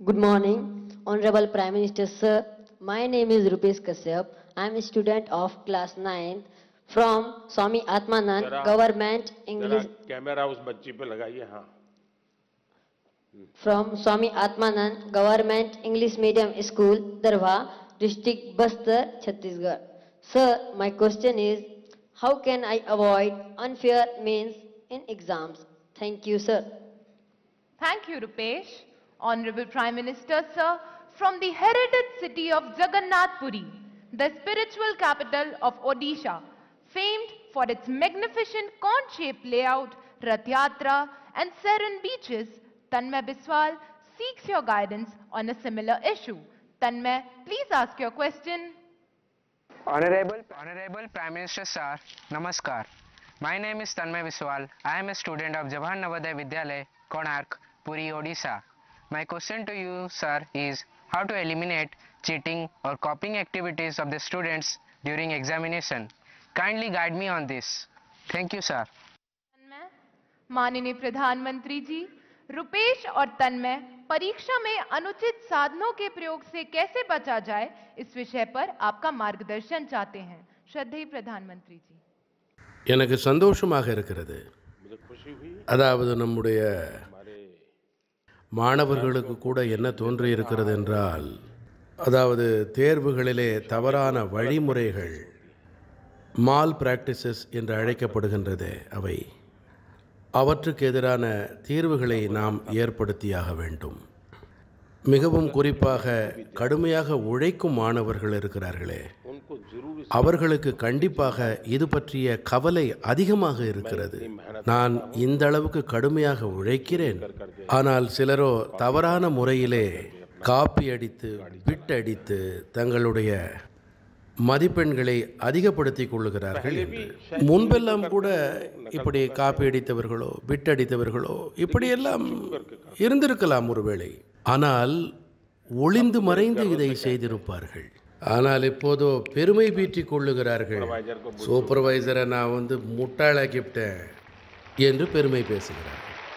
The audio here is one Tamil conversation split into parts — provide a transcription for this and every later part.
Good morning, Honorable Prime Minister Sir. My name is Rupesh Kashyap. I am a student of class 9 from Swami Atmanand Government English camera उस बच्ची पे लगाइए। हाँ, from Swami Atmanand Government English Medium School, Darwa, District Bastar, Chhattisgarh. Sir, my question is, how can I avoid unfair means in exams? Thank you, sir. Thank you, Rupesh. Honorable Prime Minister, sir, from the heritage city of Jagannath Puri, the spiritual capital of Odisha, famed for its magnificent cone-shaped layout, Rath Yatra, and serene beaches, Tanmay Biswal seeks your guidance on a similar issue. Tanmay, please ask your question. Honorable Prime Minister Sir, Namaskar. My name is Tanmay Biswal. I am a student of Jawahar Navodaya Vidyalaya, Konark, Puri, Odisha. My question to you, sir, is how to eliminate cheating or copying activities of the students during examination. Kindly guide me on this. Thank you, sir. तन्मय, माननीय प्रधानमंत्री जी, रुपेश और तन्मय परीक्षा में अनुचित साधनों के प्रयोग से कैसे बचा जाए, इस विषय पर आपका मार्गदर्शन चाहते हैं। श्रद्धेय प्रधानमंत्री जी। எனக்கு சந்தோஷமாக இருக்கிறது. அதாவது நம்முடைய மாணவர்களுக்கு கூட என்ன தோன்றியிருக்கிறது என்றால், அதாவது தேர்வுகளிலே தவறான வழிமுறைகள் மால் பிராக்டிசஸ் என்று அழைக்கப்படுகின்றது, அவற்றுக்கு எதிரான தீர்வுகளை நாம் ஏற்படுத்தியாக வேண்டும். மிகவும் குறிப்பாக கடுமையாக உழைக்கும் மாணவர்கள் இருக்கிறார்களே, அவர்களுக்கு கண்டிப்பாக இது பற்றிய கவலை அதிகமாக இருக்கிறது. நான் இந்த அளவுக்கு கடுமையாக உழைக்கிறேன், ஆனால் சிலரோ தவறான முறையிலே காப்பி அடித்து பிட் அடித்து தங்களுடைய மதிப்பெண்களை அதிகப்படுத்திக் கொள்ளுகிறார்கள். முன்பெல்லாம் கூட இப்படி காப்பி அடித்தவர்களோ பிட் அடித்தவர்களோ இப்படியெல்லாம் இருந்திருக்கலாம் ஒருவேளை, ஆனால் ஒளிந்து மறைந்து இதை செய்திருப்பார்கள். ஆனால் இப்போதோ பெருமை பீற்றிக் கொள்ளுகிறார்கள். சூப்பர்வைசரை நான் முட்டாளாக்கிவிட்டேன் என்று பெருமை பேசுகிறார்கள்.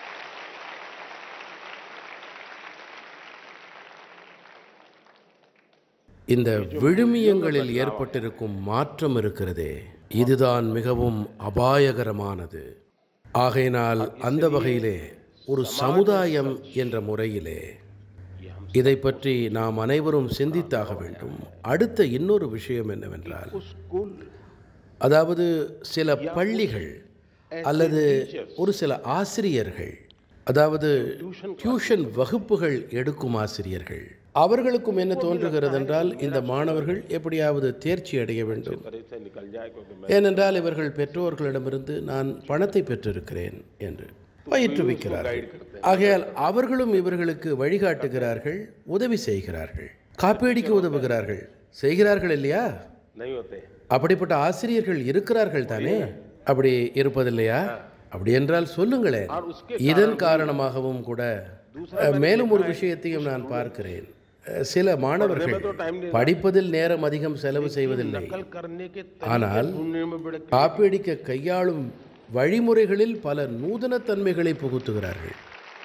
இந்த விழுமியங்களில் ஏற்பட்டிருக்கும் மாற்றம் இருக்கிறதே, இதுதான் மிகவும் அபாயகரமானது. ஆகையினால் அந்த வகையிலே ஒரு சமுதாயம் என்ற முறையிலே இதை பற்றி நாம் அனைவரும் சிந்தித்தாக வேண்டும். அடுத்த இன்னொரு விஷயம் என்னவென்றால், அதாவது சில பள்ளிகள் அல்லது ஒரு சில ஆசிரியர்கள், அதாவது டியூஷன் வகுப்புகள் எடுக்கும் ஆசிரியர்கள், அவர்களுக்கும் என்ன தோன்றுகிறது என்றால், இந்த மாணவர்கள் எப்படியாவது தேர்ச்சி அடைய வேண்டும், ஏனென்றால் இவர்கள் பெற்றோர்களிடமிருந்து நான் பணத்தை பெற்றிருக்கிறேன் என்று பயிற்றுவிக்கிறார்கள். ஆகையால் அவர்களும் இவர்களுக்கு வழிகாட்டுகிறார்கள், உதவி செய்கிறார்கள், காப்பீடிக்க உதவுகிறார்கள், செய்கிறார்கள் இல்லையா? அப்படிப்பட்ட ஆசிரியர்கள் இருக்கிறார்கள் தானே? அப்படி இருப்பதில்லையா? அப்படி என்றால் சொல்லுங்களேன். இதன் காரணமாகவும் கூட மேலும் ஒரு விஷயத்தையும் நான் பார்க்கிறேன். சில மாணவர்கள் படிப்பதில் நேரம் அதிகம் செலவு செய்வதில்லை, ஆனால் காப்பீடிக்க கையாளும் வழிமுறைகளில் பல நூதனத்தன்மைகளை புகுத்துகிறார்கள்.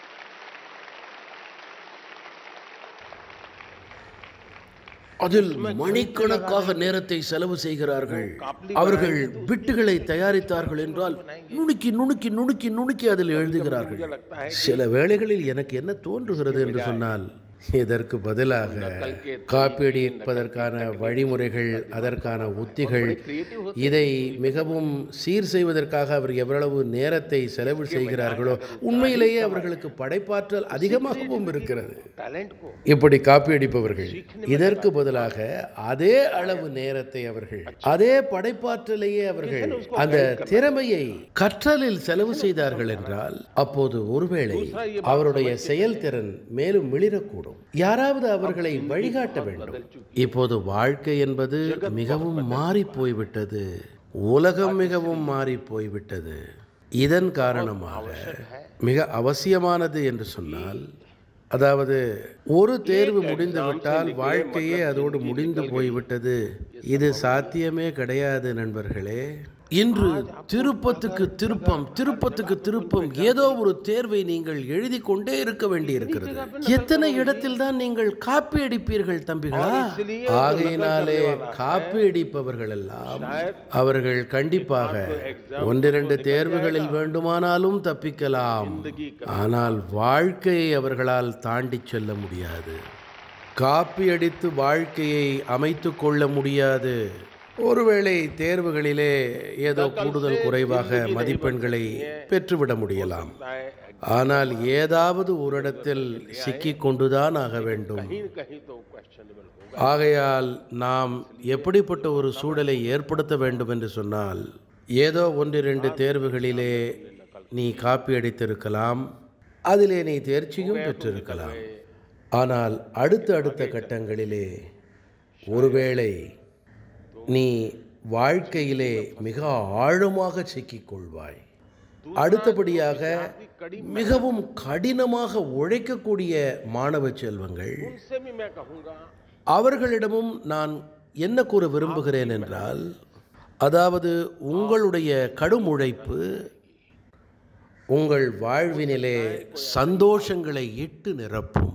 அதில் மணிக்கணக்காக நேரத்தை செலவு செய்கிறார்கள். அவர்கள் பிட்டுகளை தயாரித்தார்கள் என்றால் நுணுக்கி நுணுக்கி நுணுக்கி நுணுக்கி அதில் எழுதுகிறார்கள். சில வேளைகளில் எனக்கு என்ன தோன்றுகிறது என்று சொன்னால், இதற்கு பதிலாக காப்பீடிப்பதற்கான வழிமுறைகள், அதற்கான உத்திகள், இதை மிகவும் சீர் செய்வதற்காக அவர் எவ்வளவு நேரத்தை செலவு செய்கிறார்களோ, உண்மையிலேயே அவர்களுக்கு படைப்பாற்றல் அதிகமாகவும் இருக்கிறது. இப்படி காப்பீடிப்பவர்கள் இதற்கு பதிலாக அதே அளவு நேரத்தை அவர்கள், அதே படைப்பாற்றலையே அவர்கள், அந்த திறமையை கற்றலில் செலவு செய்தார்கள் என்றால், அப்போது ஒருவேளை அவருடைய செயல்திறன் மேலும் மிளிரக்கூடும். யாராவது அவர்களை வழிகாட்ட வேண்டும். இப்போது வாழ்க்கை என்பது மிகவும் மாறி போய்விட்டது, உலகம் மிகவும் மாறி போய்விட்டது. இதன் காரணமாக மிக அவசியமானது என்று சொன்னால், அதாவது ஒரு தேர்வு முடிந்துவிட்டால் வாழ்க்கையே அதோடு முடிந்து போய்விட்டது, இது சாத்தியமே கிடையாது நண்பர்களே. இன்று திருப்பத்துக்கு திருப்பம் திருப்பத்துக்கு திருப்பம் ஏதோ ஒரு தேர்வை நீங்கள் எழுதி கொண்டே இருக்க வேண்டியிருக்கிறது. எத்தனை இடத்தில் தான் நீங்கள் காப்பி அடிப்பீர்கள் தம்பிகளா? ஆகையினாலே காப்பி அடிப்பவர்கள் எல்லாம் அவர்கள் கண்டிப்பாக ஒன்றிரண்டு தேர்வுகளில் வேண்டுமானாலும் தப்பிக்கலாம், ஆனால் வாழ்க்கையை அவர்களால் தாண்டி செல்ல முடியாது. காப்பி அடித்து வாழ்க்கையை அமைத்து கொள்ள முடியாது. ஒருவேளை தேர்வுகளிலே ஏதோ கூடுதல் குறைவாக மதிப்பெண்களை பெற்றுவிட முடியலாம், ஆனால் ஏதாவது ஒரு இடத்தில் சிக்கிக் கொண்டுதான் ஆக வேண்டும். ஆகையால் நாம் எப்படிப்பட்ட ஒரு சூழலை ஏற்படுத்த வேண்டும் என்று சொன்னால், ஏதோ ஒன்றிரண்டு தேர்வுகளிலே நீ காப்பி அடித்திருக்கலாம், அதிலே நீ தேர்ச்சியும் பெற்றிருக்கலாம், ஆனால் அடுத்த கட்டங்களிலே ஒருவேளை நீ வாழ்க்கையிலே மிக ஆழமாக சிக்கிக்கொள்வாய். அடுத்தபடியாக மிகவும் கடினமாக உழைக்கக்கூடிய மாணவ செல்வங்கள், அவர்களிடமும் நான் என்ன கூற விரும்புகிறேன் என்றால், அதாவது உங்களுடைய கடும் உழைப்பு உங்கள் வாழ்வினிலே சந்தோஷங்களை இட்டு நிரப்பும்.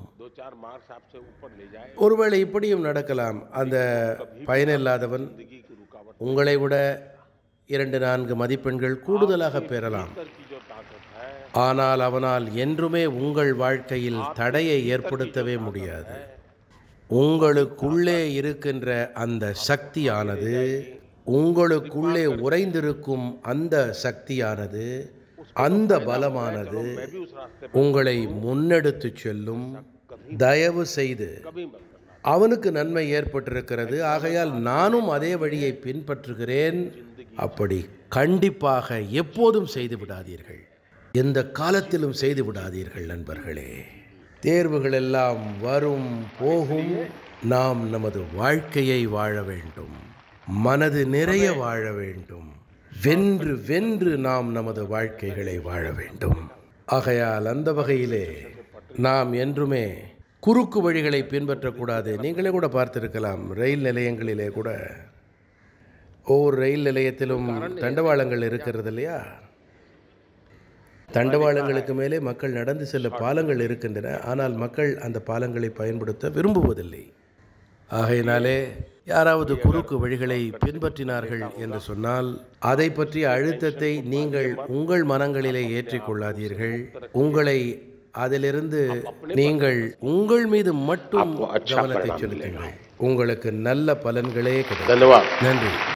ஒருவேளை இப்படியும் நடக்கலாம், அந்த பயனில்லாதவன் உங்களை விட 2-4 மதிப்பெண்கள் கூடுதலாக பெறலாம், ஆனால் அவனால் என்றுமே உங்கள் வாழ்க்கையில் தடையை ஏற்படுத்தவே முடியாது. உங்களுக்குள்ளே இருக்கின்ற அந்த சக்தியானது, உங்களுக்குள்ளே உறைந்திருக்கும் அந்த சக்தியானது, அந்த பலமானது உங்களை முன்னெடுத்து செல்லும். தயவு செய்து, அவனுக்கு நன்மை ஏற்பட்டிருக்கிறது, ஆகையால் நானும் அதே வழியை பின்பற்றுகிறேன், அப்படி கண்டிப்பாக எப்போதும் செய்து விடாதீர்கள், எந்த காலத்திலும் செய்து விடாதீர்கள் நண்பர்களே. தேர்வுகள் எல்லாம் வரும் போகும், நாம் நமது வாழ்க்கையை வாழ வேண்டும், மனது நிறைய வாழ வேண்டும், வென்று வென்று நாம் நமது வாழ்க்கைகளை வாழ வேண்டும். ஆகையால் அந்த வகையிலே நாம் என்றுமே குறுக்கு வழிகளை பின்பற்றக்கூடாது. நீங்களே கூட பார்த்திருக்கலாம், ரயில் நிலையங்களிலே கூட ஒவ்வொரு ரயில் நிலையத்திலும் தண்டவாளங்கள் இருக்கிறது இல்லையா? தண்டவாளங்களுக்கு மேலே மக்கள் நடந்து செல்ல பாலங்கள் இருக்கின்றன, ஆனால் மக்கள் அந்த பாலங்களை பயன்படுத்த விரும்புவதில்லை. ஆகையினாலே யாராவது குறுக்கு வழிகளை பின்பற்றினார்கள் என்று சொன்னால், அதை பற்றிய அழுத்தத்தை நீங்கள் உங்கள் மனங்களிலே ஏற்றிக்கொள்ளாதீர்கள். உங்களை அதிலிருந்து நீங்கள் உங்கள் மீது மட்டும் கவனத்தை செலுத்துங்கள். உங்களுக்கு நல்ல பலன்களே கிடைக்கும். நன்றி.